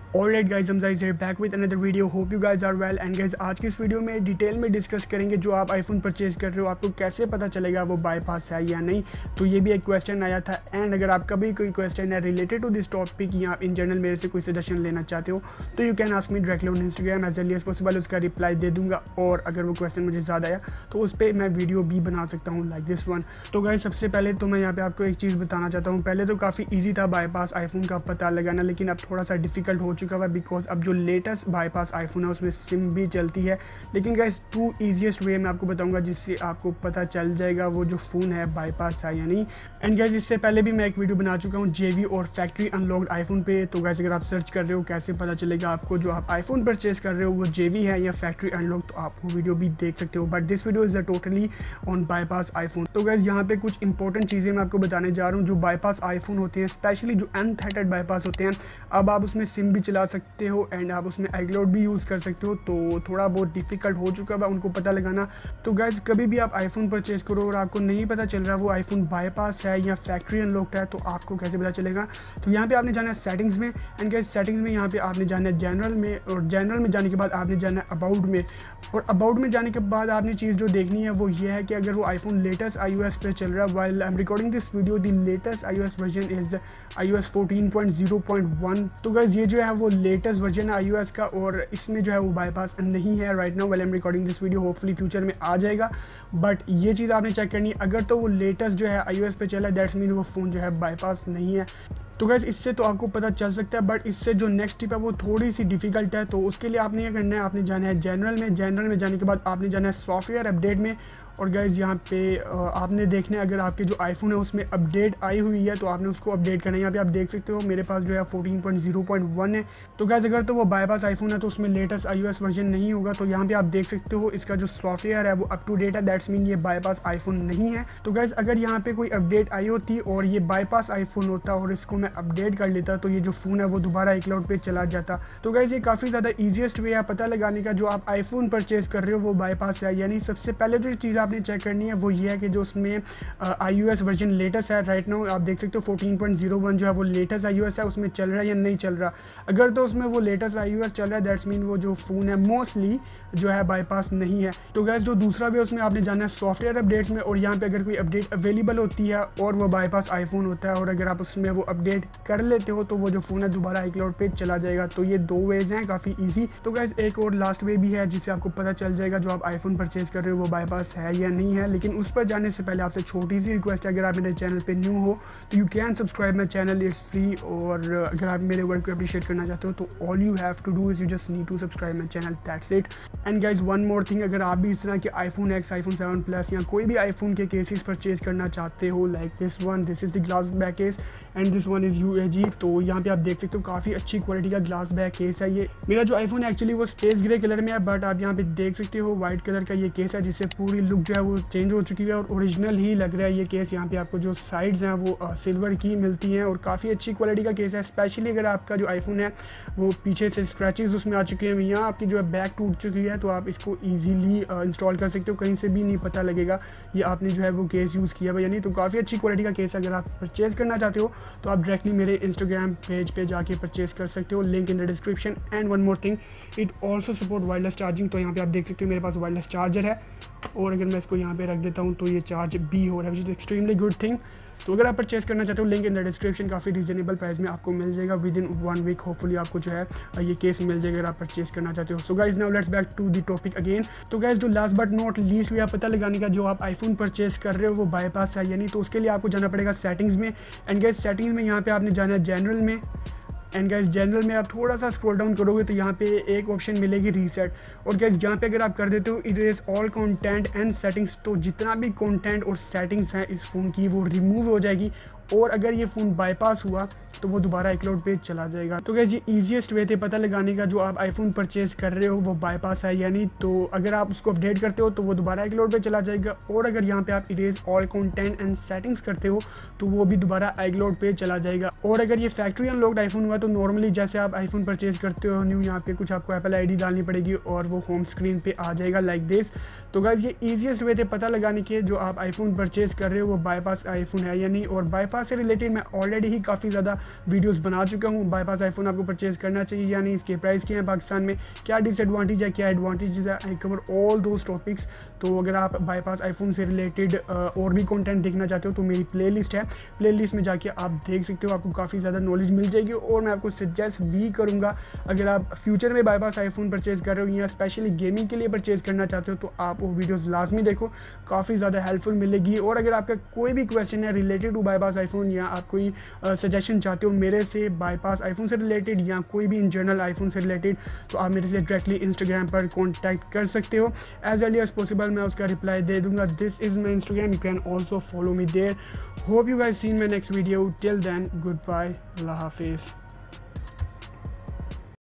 Alright guys, हम जाइज back with another video. Hope you guys are well. And guys, आज की इस वीडियो में डिटेल में डिस्कस करेंगे जो आप आईफोन परचेज कर रहे हो आपको कैसे पता चलेगा वो बाईपास है या नहीं। तो ये भी एक क्वेश्चन आया था। एंड अगर आपका भी कोई क्वेश्चन है रिलेटेड टू दिस टॉपिक या आप इन जनरल मेरे से कोई सजेशन लेना चाहते हो तो you can ask me directly on Instagram as early as possible. उसका रिप्लाई दे दूंगा और अगर वो क्वेश्चन मुझे ज़्यादा आया तो उस पर मैं वीडियो भी बना सकता हूँ लाइक दिस वन। तो गाइस, सबसे पहले तो मैं यहाँ पे आपको एक चीज़ बताना चाहता हूँ। पहले तो काफ़ी ईजी था बाईपास आईफोन का पता लगाना, लेकिन अब थोड़ा सा डिफिकल्ट हो चुका है बिकॉज अब जो लेटेस्ट बाईपास आईफोन है उसमें सिम भी चलती है। लेकिन गाइस, टू ईजीएस्ट वे मैं आपको बताऊंगा जिससे आपको पता चल जाएगा वो जो फ़ोन है बाईपास है या नहीं। एंड गाइस, इससे पहले भी मैं एक वीडियो बना चुका हूँ जेवी और फैक्ट्री अनलॉक्ड आईफोन पे। तो गाइस, अगर आप सर्च कर रहे हो कैसे पता चलेगा आपको जो आप आईफोन परचेज कर रहे हो वो जेवी है या फैक्ट्री अनलॉक, तो आप वो वीडियो भी देख सकते हो। But this video is totally on bypass iPhone. तो गाइस, यहाँ पे कुछ इंपॉर्टेंट चीज़ें मैं आपको बताने जा रहा हूँ जो बाईपास आईफोन होते हैं, स्पेशली जो अनथेटेड बाईपास होते हैं। अब आप उसमें सिम भी चला सकते हो एंड आप उसमें iCloud भी यूज़ कर सकते हो। तो थोड़ा बहुत डिफिकल्ट हो चुका है उनको पता लगाना। तो गाइज, कभी भी आप आईफोन परचेज करो और आपको नहीं पता चल रहा वो आईफोन बाईपास है या फैक्ट्री अनलॉक्ड है तो आपको कैसे पता चलेगा। तो यहाँ पे आपने जाना है सेटिंग्स में। एंड गाइज, सेटिंग्स में यहाँ पे आपने जाना है जनरल में, और जनरल में जाने के बाद आपने जाना है अबाउट में। और अबाउट में जाने के बाद आपने चीज़ जो देखनी है वो ये है कि अगर वो आईफोन लेटेस्ट iOS पे चल रहा है। While I am recording this video the latest iOS version is iOS 14.0.1। तो गाइज, ये जो है वो लेटेस्ट वर्जन है iOS का और इसमें जो है वो बाईपास नहीं है right now while I am recording this video. Hopefully future में आ जाएगा, बट ये चीज़ आपने चेक करनी है। अगर तो वो लेटेस्ट जो है iOS पे चला है दैट्स मीन वो फ़ोन जो है बाईपास नहीं है। तो गाइस, इससे तो आपको पता चल सकता है, बट इससे जो नेक्स्ट टिप है वो थोड़ी सी डिफिकल्ट है। तो उसके लिए आपने ये करना है, आपने जाना है जनरल में। जनरल में जाने के बाद आपने जाना है सॉफ्टवेयर अपडेट में। और गाइस, यहाँ पे आपने देखना है अगर आपके जो आईफोन है उसमें अपडेट आई हुई है तो आपने उसको अपडेट करना है। यहाँ पे आप देख सकते हो मेरे पास जो है 14.0.1 है। तो गाइस, अगर तो वो बाईपास आईफोन है तो उसमें लेटेस्ट iOS वर्जन नहीं होगा। तो यहाँ पे आप देख सकते हो इसका जो सॉफ्टवेयर है वो अप टू डेट है, दैट्स मीन ये बाईपास आईफोन नहीं है। तो गाइस, अगर यहाँ पे कोई अपडेट आई होती और ये बाईपास आईफोन होता और इसको मैं अपडेट कर लेता तो ये जो फ़ोन है वो दोबारा iCloud पे चला जाता। तो गाइस, ये काफ़ी ज़्यादा ईजीएस्ट वे है पता लगाने का जो आप आईफोन परचेज कर रहे हो वो बाईपास है यानी। सबसे पहले जो चीज़ आपने चेक करनी है वो ये है कि जो उसमें iOS वर्जन लेटेस्ट है राइट नाउ आप देख सकते हो 14.01 जो है वो लेटेस्ट iOS है उसमें चल रहा है या नहीं चल रहा। अगर तो उसमें वो लेटेस्ट iOS चल रहा है दैट्स मीन वो जो फ़ोन है मोस्टली जो है बाईपास नहीं है। तो गाइस, जो दूसरा वे उसमें आपने जाना है सॉफ्टवेयर अपडेट्स में। और यहाँ पे अगर कोई अपडेट अवेलेबल होती है और वो बाईपास आईफोन होता है और अगर आप उसमें वो अपडेट कर लेते हो तो वो जो फ़ोन है दोबारा iCloud पे चला जाएगा। तो ये दो वेज हैं काफ़ी ईजी। तो गाइस, एक और लास्ट वे भी है जिससे आपको पता चल जाएगा जो आप आईफोन परचेज कर रहे हो वो बाईपास है या नहीं है। लेकिन उस पर जाने से पहले आपसे छोटी सी रिक्वेस्ट है, अगर आप मेरे चैनल पे न्यू हो तो you can subscribe my channel, it's free. और अगर आप मेरे वर्क को अप्रिशिएट करना चाहते हो तो all you have to do is you just need to subscribe my channel, that's it. And guys, one more thing, अगर आप भी इस तरह के iPhone X, iPhone 7 Plus या कोई भी आईफोन के केसेस परचेज करना चाहते हो like this one, this is the glass back case and this one is UAG। तो यहाँ पे आप देख सकते हो काफ़ी अच्छी क्वालिटी का ग्लास बैक केस है। ये मेरा जो आईफोन है एक्चुअली वो स्पेस ग्रे कलर में है, बट आप यहाँ पे देख सकते हो वाइट कलर का ये केस है जिससे पूरी लुक जो है वो चेंज हो चुकी है और ओरिजिनल ही लग रहा है ये केस। यहाँ पे आपको जो साइड्स हैं वो सिल्वर की मिलती हैं और काफ़ी अच्छी क्वालिटी का केस है। स्पेशली अगर आपका जो आईफोन है वो पीछे से स्क्रैचेस उसमें आ चुके हैं या आपकी जो है बैक टूट चुकी है तो आप इसको ईजिली इंस्टॉल कर सकते हो, कहीं से भी नहीं पता लगेगा ये आपने जो है वो केस यूज़ किया हुआ या नहीं। तो काफ़ी अच्छी क्वालिटी का केस है। अगर आप परचेज़ करना चाहते हो तो आप डायरेक्टली मेरे इंस्टाग्राम पेज पे जाके परचेज़ कर सकते हो, link in the description. And one more thing, it also support wireless charging. तो यहाँ पे आप देख सकते हो मेरे पास वायरलेस चार्जर है और अगर मैं इसको यहाँ पे रख देता हूँ तो ये चार्ज भी हो रहा है, which is extremely good thing. तो अगर आप परचेस करना चाहते हो लिंक इन द डिस्क्रिप्शन, काफ़ी रीजनेबल प्राइस में आपको मिल जाएगा। विद इन 1 वीक होपफुली आपको जो है ये केस मिल जाएगा अगर आप परचेस करना चाहते हो। So guys, now let's back to the topic again. तो गाइज, जो last but not least way आप पता लगाने का जो आप आईफोन परचेस कर रहे हो वो बाईपास है या नहीं, तो उसके लिए आपको जाना पड़ेगा सेटिंग्स में। एंड गाइज, सेटिंग्स में यहाँ पे आपने जाना है जनरल में। एंड गाइस, जनरल में आप थोड़ा सा स्क्रॉल डाउन करोगे तो यहाँ पे एक ऑप्शन मिलेगी रीसेट। और गाइस, यहाँ पे अगर आप कर देते हो erase all content and settings तो जितना भी कंटेंट और सेटिंग्स हैं इस फ़ोन की वो रिमूव हो जाएगी। और अगर ये फ़ोन बाईपास हुआ तो वो दोबारा iCloud पे चला जाएगा। तो गाइस, ये ईजीएस्ट वे थे पता लगाने का जो आप आईफोन परचेज़ कर रहे हो वो बाईपास है या नहीं। तो अगर आप उसको अपडेट करते हो तो वो दोबारा iCloud पे चला जाएगा और अगर यहाँ पे आप erase all content and settings करते हो तो वो भी दोबारा iCloud पे चला जाएगा। और अगर ये फैक्ट्री अनलॉक्ड आईफोन हुआ तो नॉर्मली जैसे आप आईफोन परचेज़ करते हो न्यू, यहाँ पे कुछ आपको एप्पल ID डालनी पड़ेगी और वो होम स्क्रीन पे आ जाएगा लाइक दिस। तो गाइस, ये ईजीएस्ट वे थे पता लगाने के जो आप आईफोन परचेज़ कर रहे हो वो बाईपास आईफोन है या नहीं। और बाईपास बाईपास से रिलेटेड मैं ऑलरेडी ही काफ़ी ज़्यादा वीडियोज़ बना चुका हूँ। बाईपास आईफोन आपको परचेज़ करना चाहिए या नहीं, इसके प्राइस क्या है पाकिस्तान में, क्या डिसएडवांटेज है, क्या एडवांटेज है, I cover all those topics. तो अगर आप बाईपास आईफोन से रिलेटेड और भी कंटेंट देखना चाहते हो तो मेरी प्लेलिस्ट है, प्लेलिस्ट में जाके आप देख सकते हो, आपको काफ़ी ज़्यादा नॉलेज मिल जाएगी। और मैं आपको सजेस्ट भी करूँगा अगर आप फ्यूचर में बाईपास आईफोन परचेज़ कर रहे हो या स्पेशली गेमिंग के लिए परचेज़ करना चाहते हो तो आप वो वीडियोज़ लाजमी देखो, काफ़ी ज़्यादा हेल्पफुल मिलेगी। और अगर आपका कोई भी क्वेश्चन है रिलेटेड टू बाईपास आईफोन या आप कोई सजेशन चाहते हो मेरे से बाईपास आईफोन से रिलेटेड या कोई भी इन जनरल आईफोन से रिलेटेड, तो आप मेरे से डायरेक्टली इंस्टाग्राम पर कॉन्टैक्ट कर सकते हो। एज अर्ली एज पॉसिबल मैं उसका रिप्लाई दे दूंगा। This is my Instagram, you can also follow me there. Hope you guys see in my next video. Till then good bye, अल्लाह हाफिज़।